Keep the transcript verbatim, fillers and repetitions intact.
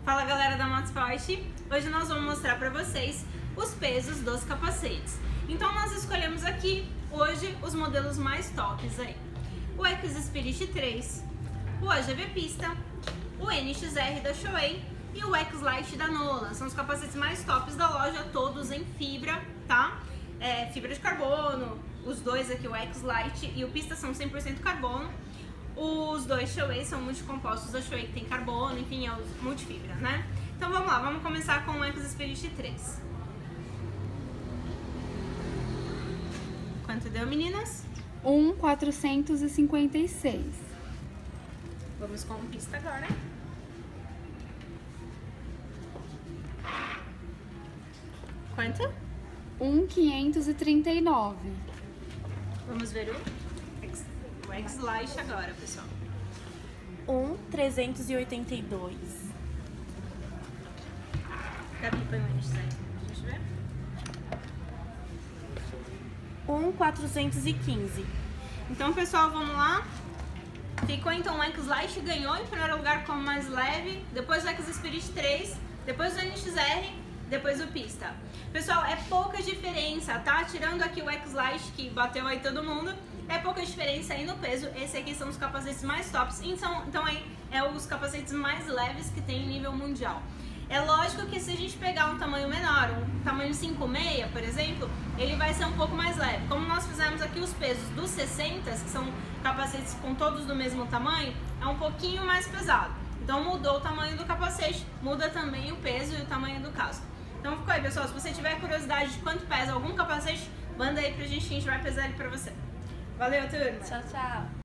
Fala galera da Motosport, hoje nós vamos mostrar para vocês os pesos dos capacetes. Então nós escolhemos aqui hoje os modelos mais tops aí. O X Spirit três, o A G V Pista, o N X R da Shoei e o X-Lite da Nolan. São os capacetes mais tops da loja, todos em fibra, tá? É, fibra de carbono, os dois aqui, o X-Lite e o Pista, são cem por cento carbono. Os dois Shoei são multicompostos da Shoei, que tem carbono, enfim, é os multifibra, né? Então vamos lá, vamos começar com o X Spirit três. Quanto deu, meninas? um mil quatrocentos e cinquenta e seis. Vamos com o Pista agora. Quanto? um mil quinhentos e trinta e nove. Vamos ver o X, o X-Lite agora, pessoal. um mil trezentos e oitenta e dois. Gabi, põe o N X aí pra gente ver. um mil quatrocentos e quinze. Então, pessoal, vamos lá. Ficou então o X-Lite, ganhou em primeiro lugar como mais leve, depois o X Spirit três, depois o N X R, depois o Pista. Pessoal, é pouca diferença, tá? Tirando aqui o X-Lite, que bateu aí todo mundo, é pouca diferença aí no peso. Esse aqui são os capacetes mais tops, então, então aí é os capacetes mais leves que tem em nível mundial. É lógico que se a gente pegar um tamanho menor, um tamanho cinco vírgula seis, por exemplo, ele vai ser um pouco mais leve. Como nós fizemos aqui os pesos dos sessenta, que são capacetes com todos do mesmo tamanho, é um pouquinho mais pesado. Então mudou o tamanho do capacete, muda também o peso e o tamanho do casco. Então ficou aí, pessoal. Se você tiver curiosidade de quanto pesa algum capacete, manda aí pra gente que a gente vai pesar ele pra você. Valeu, turma! Tchau, tchau!